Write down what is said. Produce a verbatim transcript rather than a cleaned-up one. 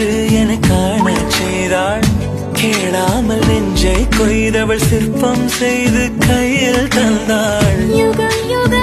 என்று என காண செய்தாள். கேளாமல் நெஞ்சை கொய்தவள் சிற்பம் செய்து கையில் தந்தாள். யுகம் யுகம்